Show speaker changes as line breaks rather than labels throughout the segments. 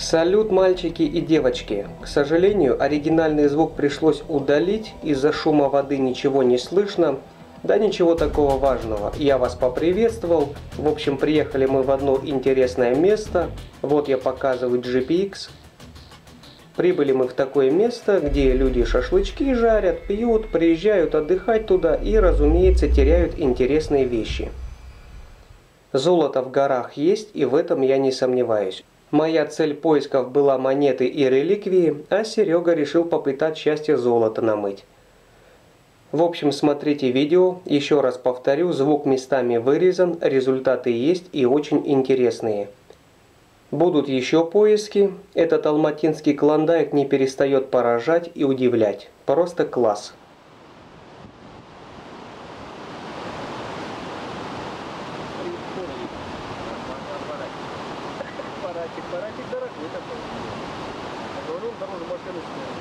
Салют, мальчики и девочки! К сожалению, оригинальный звук пришлось удалить, из-за шума воды ничего не слышно. Да ничего такого важного, я вас поприветствовал. В общем, приехали мы в одно интересное место. Вот я показываю GPX. Прибыли мы в такое место, где люди шашлычки жарят, пьют, приезжают отдыхать туда и, разумеется, теряют интересные вещи. Золото в горах есть, и в этом я не сомневаюсь. Моя цель поисков была монеты и реликвии, а Серега решил попытать счастье золото намыть. В общем, смотрите видео, еще раз повторю, звук местами вырезан, результаты есть и очень интересные. Будут еще поиски, этот алматинский клондайк не перестает поражать и удивлять, просто класс.
Аппаратик дорогой такой. Говорю, он дороже машины стоит.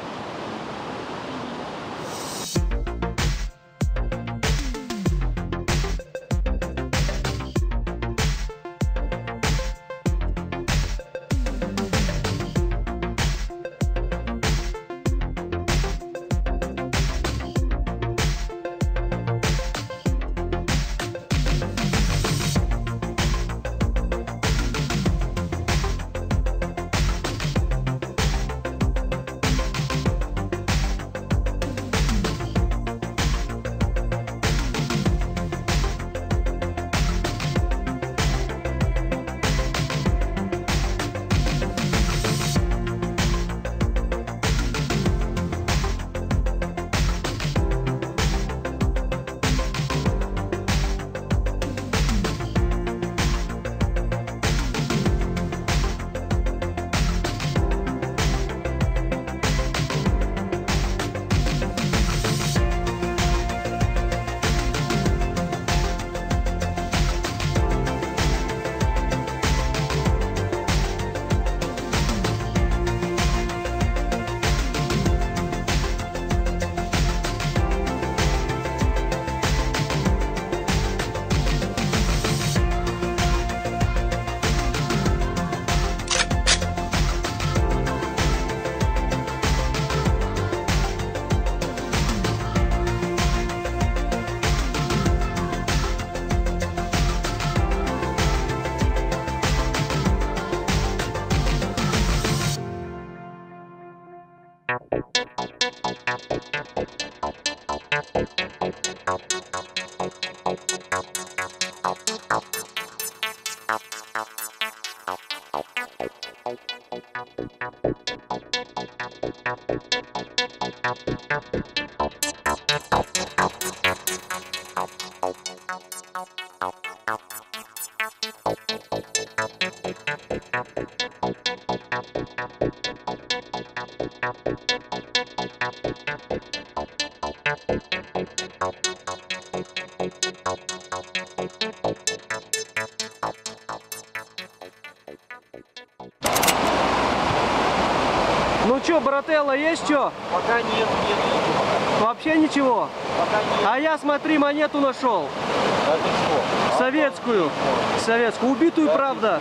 Ну чё, брателло, есть что?
Пока нет ничего.
Вообще ничего?
Пока нет.
А я, смотри, монету нашел.
А ты что?
Советскую. Советскую. Убитую, правда.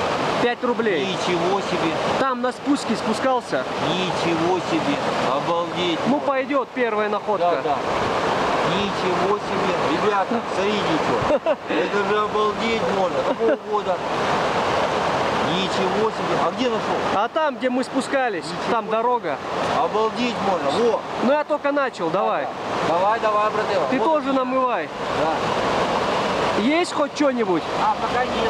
5 рублей.
Ничего себе.
Там на спуске спускался.
Ничего себе. Обалдеть.
Ну пойдет первая находка.
Да. Ничего себе. Ребята, смотрите, что. Это же обалдеть можно. Какого года? Ничего себе. А где нашел?
А там, где мы спускались, там дорога.
Обалдеть можно. Во.
Ну я только начал, давай.
Давай, брателло.
Ты
Вот
тоже намывай.
Да.
Есть хоть что-нибудь?
А, пока нет.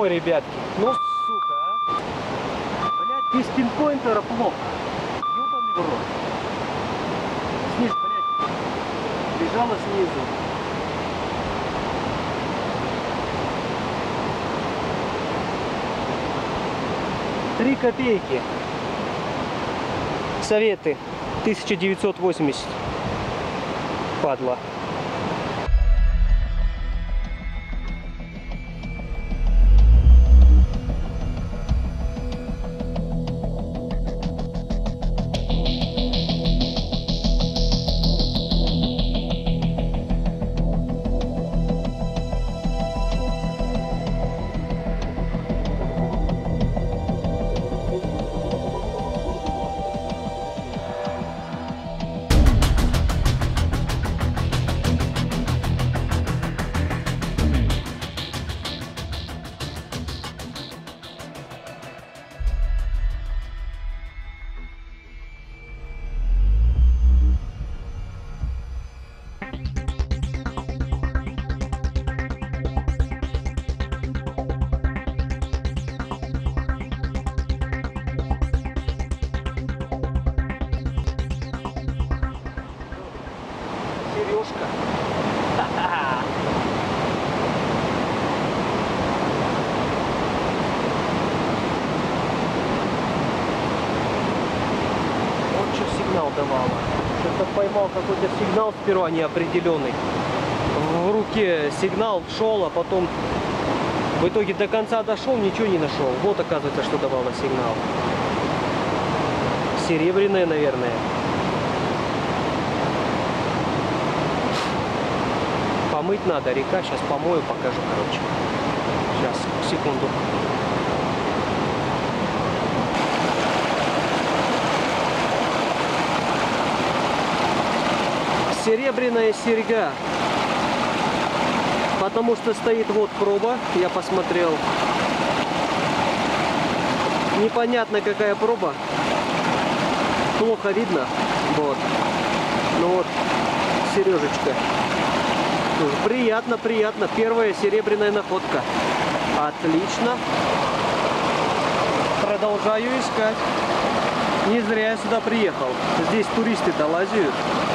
Ой, ребятки, ну сука, а. Блять, без пинпоинтера плохо. Ёбаный в рот. Снизу, блять. Лежала снизу. Три копейки. Советы. 1980. Падла. Сережка. Вот что сигнал давала. Что-то поймал какой-то сигнал сперва неопределенный. В руке сигнал шел, а потом в итоге до конца дошел, ничего не нашел. Вот оказывается, что давало сигнал. Серебряная, наверное. Помыть надо, река, сейчас помою, покажу, короче. Сейчас, секунду. Серебряная серьга. Потому что стоит вот проба, я посмотрел. Непонятно какая проба. Плохо видно. Вот. Ну вот, сережечка. Приятно, приятно. Первая серебряная находка. Отлично. Продолжаю искать. Не зря я сюда приехал. Здесь туристы-то лазят.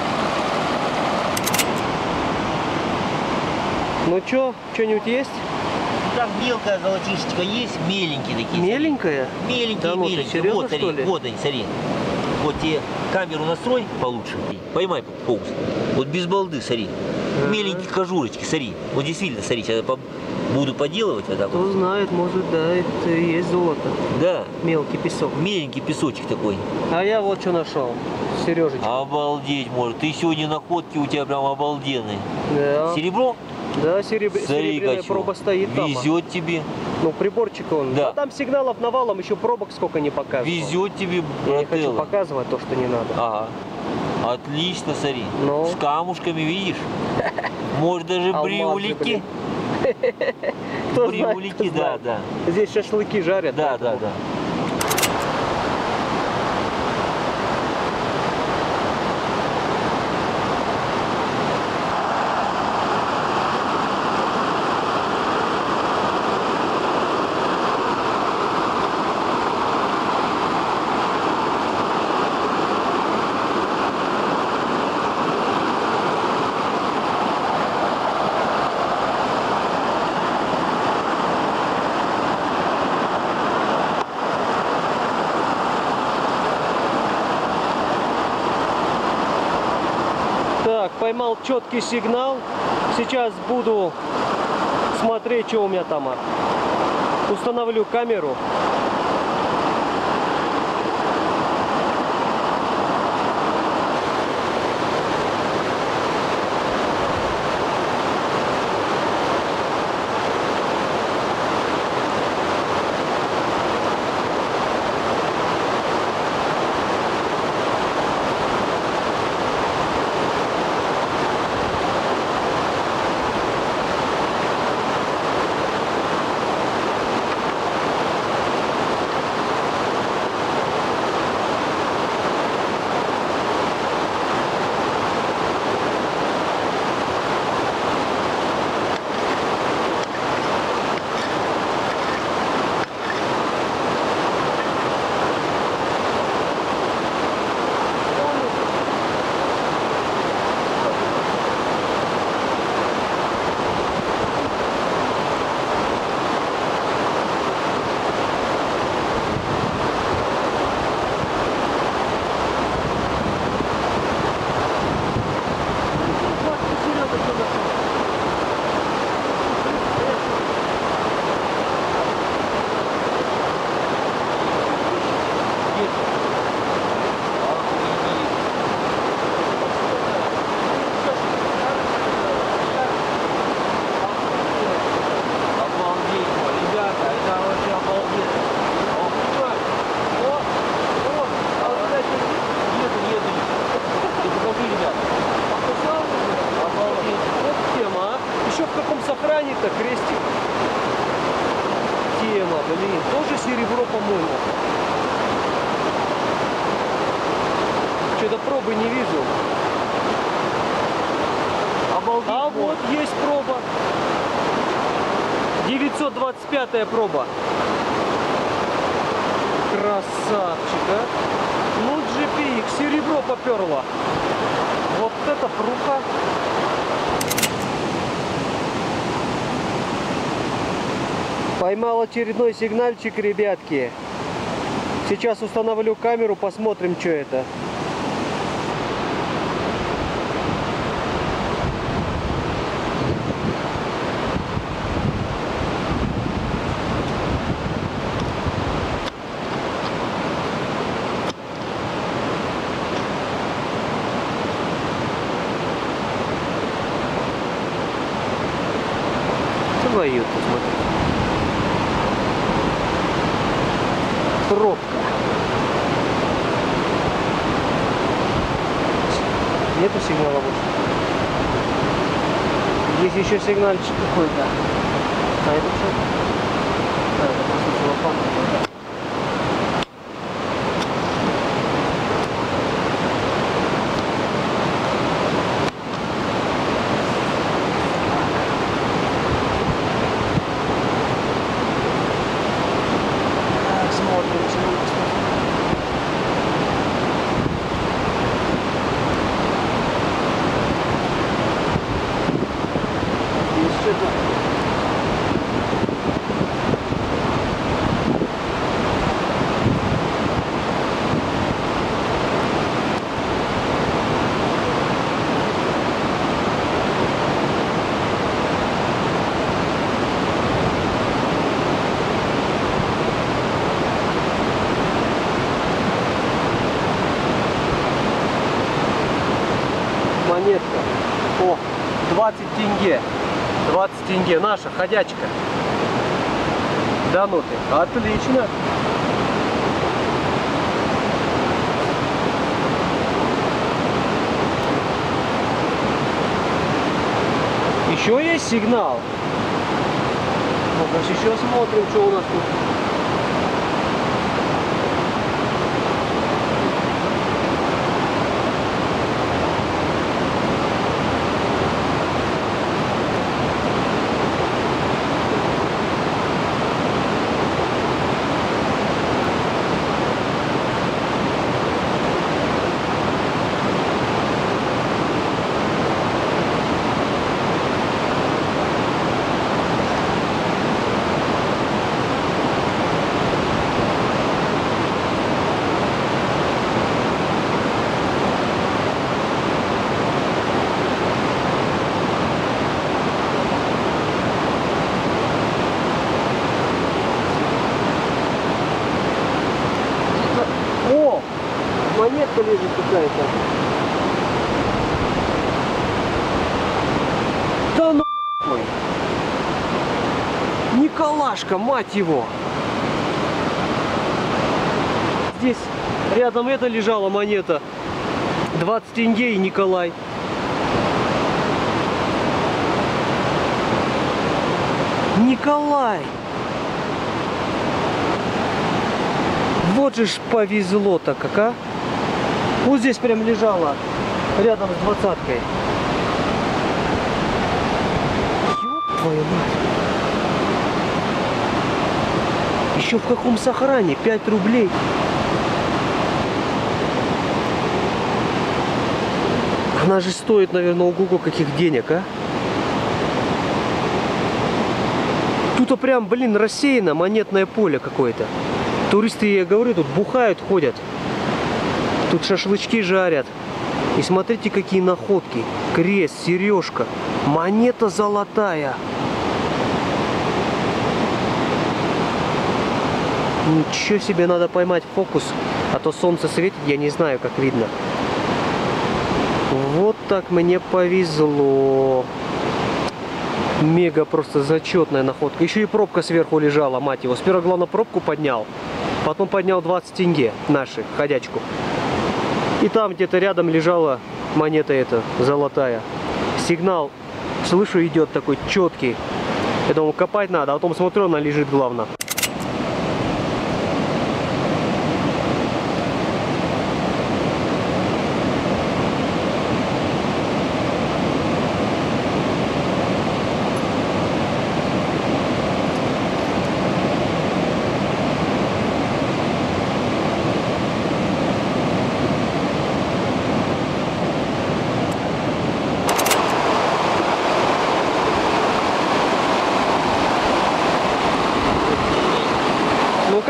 Ну чё, что-нибудь есть?
Там мелкая золотишечка есть, меленькие такие.
Меленькая?
Меленькие,
да, ну,
меленькие.
Серьезно,
вот,
что ли?
Вот они, смотри. Вот тебе камеру настрой получше. Поймай фокус. Вот без балды, смотри. Меленькие кожурочки, смотри. Вот действительно, смотри, сейчас я буду поделывать. Вот так
Кто
вот.
знает, может, да, это и есть золото.
Да.
Мелкий песок.
Меленький песочек такой.
А я вот что нашел. Сережечка.
Обалдеть, может. Ты сегодня находки у тебя прям обалденные.
Да.
Серебро?
Да, серебряная проба стоит там.
Везет тебе.
Ну, приборчик он.
Да.
А там сигналов навалом, еще пробок сколько не показывал.
Везет тебе,
Я не хочу
брателло.
показывать то, что не надо.
Ага. Отлично, смотри.
Ну.
С камушками, видишь? Может даже
Алмазы,
бриулики.
Кто
Бриулики,
знает, кто
да,
знает.
да.
Здесь шашлыки жарят.
Да, да,
поэтому.
да.
Так, поймал четкий сигнал. Сейчас буду смотреть, что у меня там. Установлю камеру. что-то пробы не вижу.
Обалдеть.
А вот есть проба. 925 проба. Красавчик, а. Ну, GPX, серебро поперло. Вот это пруха. Поймал очередной сигнальчик, ребятки. Сейчас установлю камеру, посмотрим, что это. Твою-то, смотри. Пробка. Нету сигнала больше. Есть еще сигнальчик какой-то. А это что? А, это просто целлофан. Монетка. О, 20 тенге. 20 тенге. Наша ходячка. Да ну ты. Отлично. Еще есть сигнал. Ну-ка, еще смотрим, что у нас тут. Монетка лежит какая-то. Да ну нахуй. Николашка, мать его. Здесь рядом это лежала монета. 20 тенге и Николай. Николай. Вот же ж повезло-то как, а. Вот здесь прям лежала, рядом с 20-кой. Ёб твою мать. Еще в каком сохране? 5 рублей. Она же стоит, наверное, ого-го каких денег, а? Тут прям, блин, рассеяно монетное поле какое-то. Туристы, я говорю, тут бухают, ходят. Тут шашлычки жарят. И смотрите, какие находки. Крест, сережка, монета золотая. Ничего себе, надо поймать фокус. А то солнце светит, я не знаю, как видно. Вот так мне повезло. Мега просто зачетная находка. Еще и пробка сверху лежала, мать его. Сперва, главное, пробку поднял. Потом поднял 20 тенге наши, ходячку. И там где-то рядом лежала монета эта, золотая. Сигнал, слышу, идет такой четкий. Я думал, копать надо, а потом смотрю, она лежит, главное.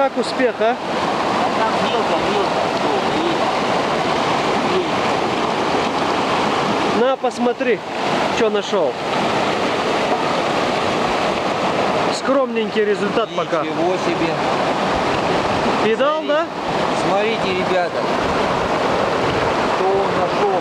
как успех, а?
А там мелко.
На, посмотри, что нашел. Скромненький результат пока.
Ничего себе.
Видал,
Смотри.
да?
Смотрите, ребята, что он нашел.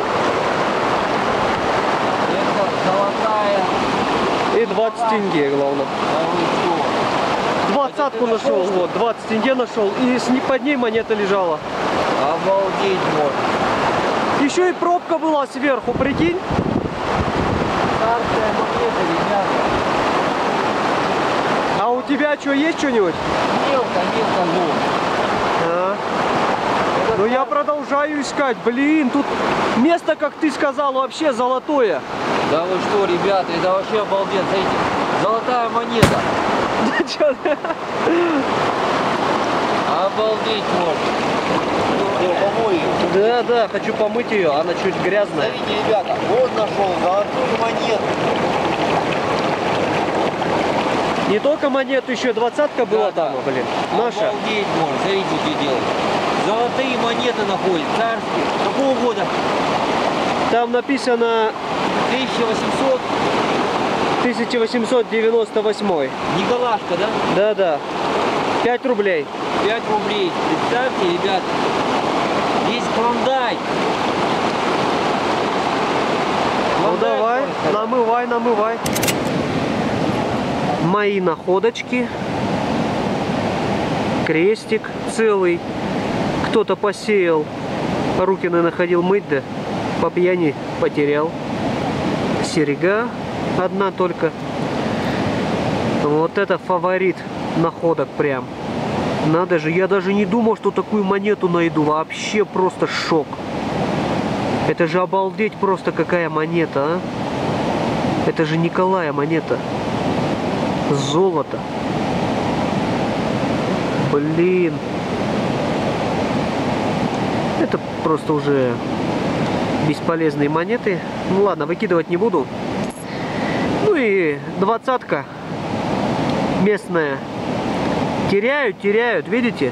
Это золотая.
И 20 тенге, главное.
А вы что?
Двадцатку нашел, вот, 20 тенге нашел. И под ней монета лежала.
Обалдеть можно.
Еще и пробка была сверху, прикинь.
Царская монета, ребята.
А у тебя что, есть что-нибудь?
Мелко золото.
А. Ну я продолжаю искать. Блин, тут место, как ты сказал, вообще золотое.
Да вы что, ребята, это вообще обалденно. Смотрите, золотая монета. Обалдеть можно. Помой ее.
Да, хочу помыть ее, она чуть грязная.
Смотрите, ребята, вот нашел золотую монету.
Не только монету, еще двадцатка была
Да,
там, блин. Наша.
Обалдеть можно. Смотрите, что делать. Золотые монеты находят, царские. Какого года?
Там написано
1800.
1898.
Николашка, да?
Да. 5 рублей.
5 рублей. Представьте, ребята. Есть клондайк.
Ну давай, намывай. Мои находочки. Крестик целый. Кто-то посеял. Руки, наверное, ходил мыть, да по пьяни потерял. Серега одна только. Вот это фаворит находок прям. Надо же, я даже не думал, что такую монету найду. Вообще просто шок. Это же обалдеть просто какая монета, а? Это же Николая монета. Золото. Блин. Это просто уже бесполезные монеты. Ну ладно, выкидывать не буду. Ну и двадцатка местная. Теряют, видите?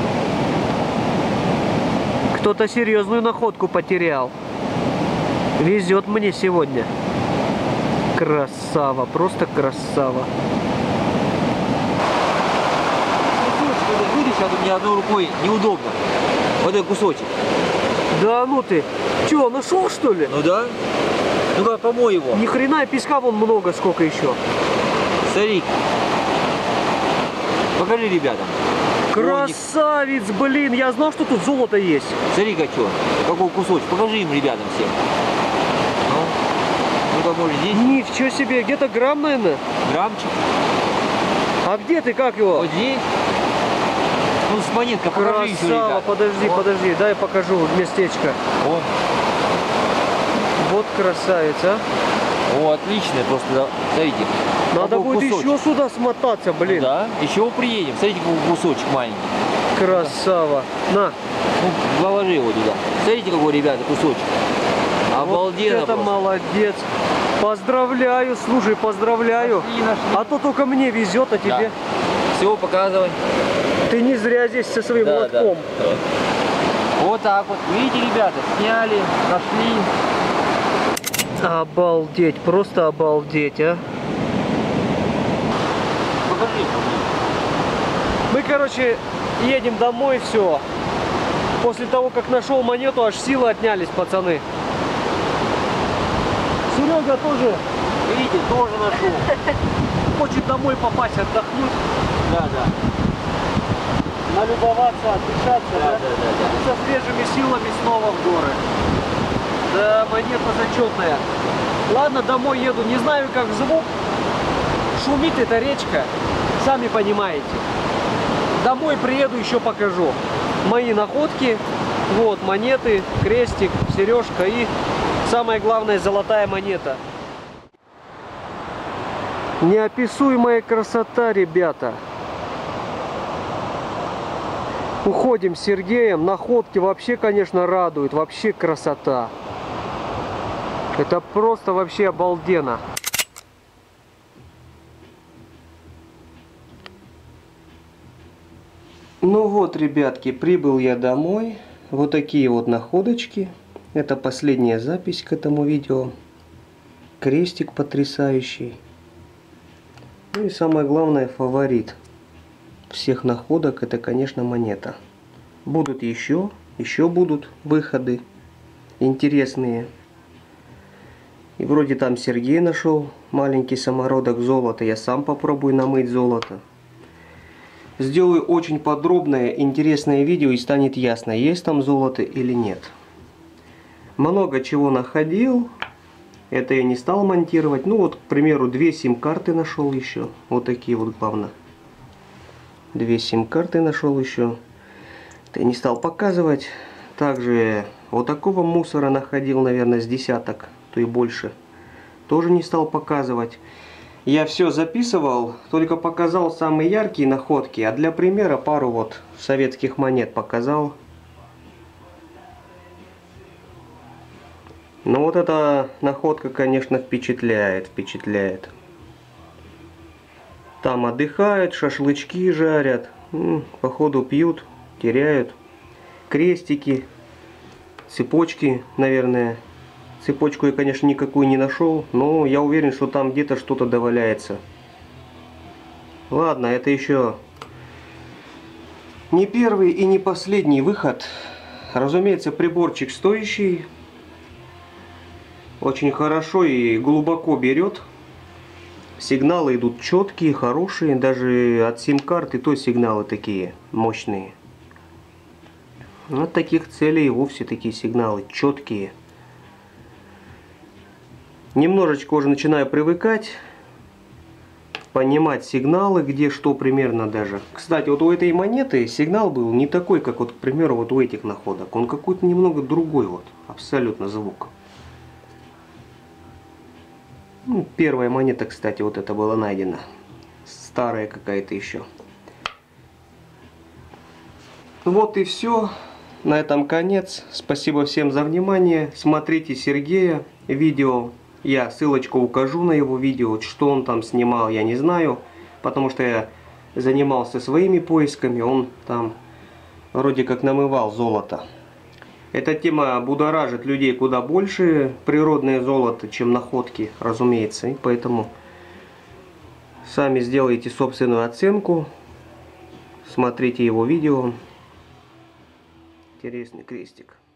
Кто-то серьезную находку потерял. Везет мне сегодня. Красава, просто красава.
Видишь, а тут мне одной рукой неудобно. Вот этот кусочек.
Да ну ты. Че, нашел что ли?
Ну да. Ну-ка, помой его.
Ни хрена, песка вон много, сколько еще.
Смотри. Покажи ребятам.
Красавец, блин, я знал, что тут золото есть.
Смотри-ка, что, какой кусочек. Покажи им, ребятам, всем. Ну-ка, может, здесь?
Ничего себе, где-то грамм, наверное.
Граммчик.
А где ты, как его?
Вот здесь. Ну, с монеткой покажи еще,
Красава,
ребят.
подожди, дай покажу местечко.
Вот.
Вот красавец, а.
О, отлично, просто, смотрите.
Надо
какой
будет
кусочек.
еще сюда смотаться, блин.
Да, еще приедем. Смотрите, какой кусочек маленький.
Красава. На.
Ну, положи его туда. Смотрите, какой, ребята, кусочек. Обалденно
Вот это
просто.
молодец. Поздравляю, слушай, поздравляю.
Нашли.
А то только мне везет, а тебе.
Да. Все, показывай.
Ты не зря здесь со своим
Да,
лотком.
да. Вот так вот. Видите, ребята, сняли, нашли.
Обалдеть, просто обалдеть, а.
Покажи.
Мы, короче, едем домой, все. После того, как нашел монету, аж силы отнялись, пацаны. Серега тоже,
Видите, тоже нашел.
хочет домой попасть, отдохнуть,
Да.
налюбоваться, отдышаться, да?
Да.
И со свежими силами снова в горы. Да, монета зачетная. Ладно, домой еду, не знаю, как звук. Шумит эта речка, сами понимаете. Домой приеду, еще покажу. Мои находки, вот монеты, крестик, сережка и самое главное золотая монета. Неописуемая красота, ребята. Уходим с Сергеем. Находки вообще, конечно, радуют. Вообще красота. Это просто вообще обалденно. Ну вот, ребятки, прибыл я домой. Вот такие вот находочки. Это последняя запись к этому видео. Крестик потрясающий. Ну и самое главное, фаворит всех находок, это, конечно, монета. Будут еще будут выходы интересные. И вроде там Сергей нашел маленький самородок золота. Я сам попробую намыть золото. Сделаю очень подробное, интересное видео, и станет ясно, есть там золото или нет. Много чего находил. Это я не стал монтировать. Ну вот, к примеру, 2 сим-карты нашел еще. Вот такие вот, главное. 2 сим-карты нашел еще. Это я не стал показывать. Также вот такого мусора находил, наверное, с десяток, то и больше. Тоже не стал показывать. Я все записывал, только показал самые яркие находки. А для примера пару вот советских монет показал. Но вот эта находка, конечно, впечатляет. Там отдыхают, шашлычки жарят. Походу пьют, теряют. Крестики, цепочки, наверное. Цепочку я, конечно, никакую не нашел, но я уверен, что там где-то что-то доваляется. Ладно, это еще не первый и не последний выход. Разумеется, приборчик стоящий. Очень хорошо и глубоко берет. Сигналы идут четкие, хорошие. Даже от сим-карты то сигналы такие мощные. От таких целей и вовсе такие сигналы четкие. Немножечко уже начинаю привыкать, понимать сигналы, где что примерно даже. Кстати, вот у этой монеты сигнал был не такой, как вот, к примеру, вот у этих находок. Он какой-то немного другой, вот, абсолютно звук. Ну, первая монета, кстати, вот это была найдена. Старая какая-то еще. Вот и все. На этом конец. Спасибо всем за внимание. Смотрите Сергея видео. Я ссылочку укажу на его видео. Что он там снимал, я не знаю. Потому что я занимался своими поисками. Он там вроде как намывал золото. Эта тема будоражит людей куда больше. Природное золото, чем находки, разумеется. И поэтому сами сделайте собственную оценку. Смотрите его видео. Интересный крестик.